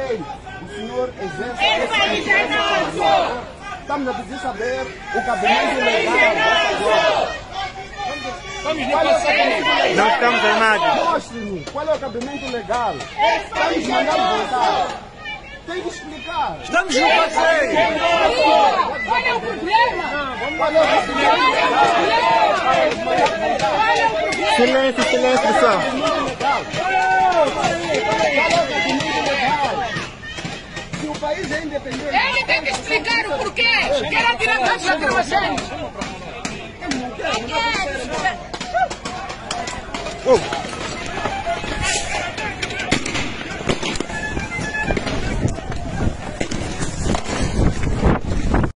lei, o senhor exerce Ele vai dizer não! Estamos a pedir saber o cabimento legal. Não estamos armados. Mostre-me qual é o cabimento legal. Estamos mandando voltar. Tem que explicar. Estamos no passeio. Qual é o problema? Qual é o cabimento legal? Silêncio, silêncio, pessoal. Se o país é independente... Ele tem que explicar o porquê. Quer tirar tantos armazéns. Oh.